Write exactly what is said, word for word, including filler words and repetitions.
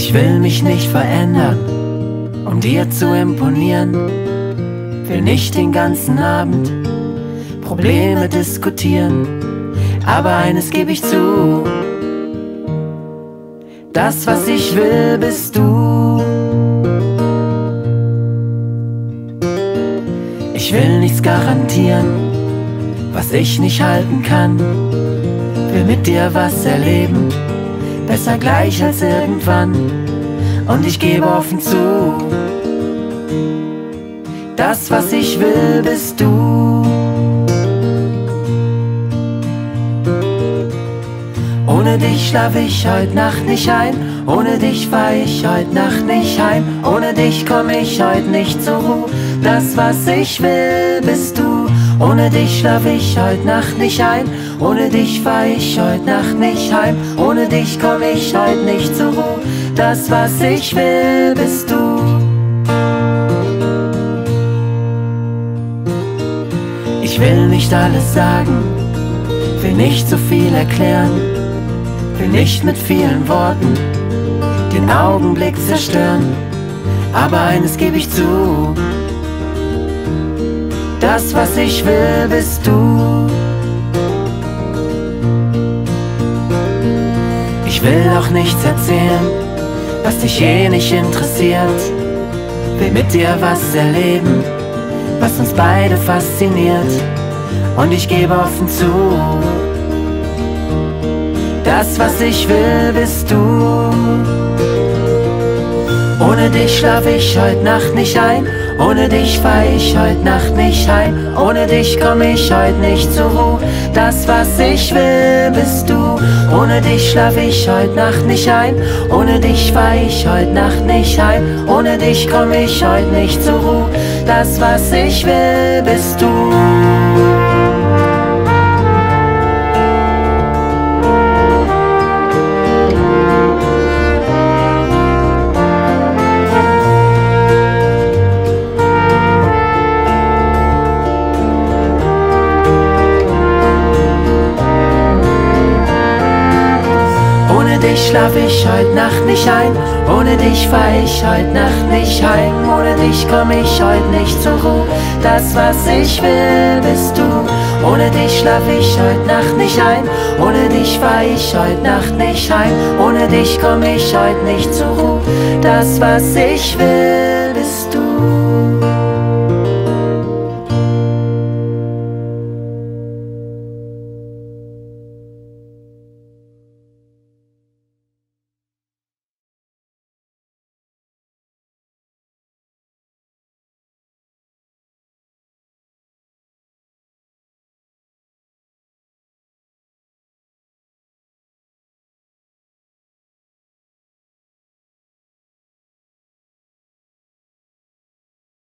Ich will mich nicht verändern, um dir zu imponieren. Will nicht den ganzen Abend Probleme diskutieren. Aber eines gebe ich zu: das, was ich will, bist du. Ich will nichts garantieren, was ich nicht halten kann. Will mit dir was erleben, besser gleich als irgendwann. Und ich gebe offen zu: das, was ich will, bist du. Ohne dich schlaf ich heut Nacht nicht ein. Ohne dich fahr ich heut Nacht nicht heim. Ohne dich komm ich heut nicht zur Ruhe. Das, was ich will, bist du. Ohne dich schlaf ich heut Nacht nicht ein. Ohne dich fahr ich heut Nacht nicht heim. Ohne dich komm ich heut nicht zur Ruhe. Das, was ich will, bist du. Ich will nicht alles sagen, will nicht so viel erklären, will nicht mit vielen Worten den Augenblick zerstören. Aber eines gebe ich zu: das, was ich will, bist du. Ich will auch nichts erzählen, was dich eh nicht interessiert. Will mit dir was erleben, was uns beide fasziniert. Und ich gebe offen zu: das, was ich will, bist du. Ohne dich schlaf ich heut Nacht nicht ein. Ohne dich fahr ich heut Nacht nicht heim. Ohne dich komm ich heut nicht zur Ruhe. Das, was ich will, bist du. Ohne dich schlaf ich heut Nacht nicht ein. Ohne dich fahr ich heut Nacht nicht heim. Ohne dich komm ich heut nicht zur Ruhe. Das, was ich will, bist du. Ohne dich schlaf ich heut Nacht nicht ein. Ohne dich fahr ich heut Nacht nicht heim. Ohne dich komm ich heut nicht zur Ruhe. Das, was ich will, bist du. Ohne dich schlaf ich heut Nacht nicht ein. Ohne dich fahr ich heut Nacht nicht heim. Ohne dich komm ich heut nicht zur Ruhe. Das, was ich will, bist du.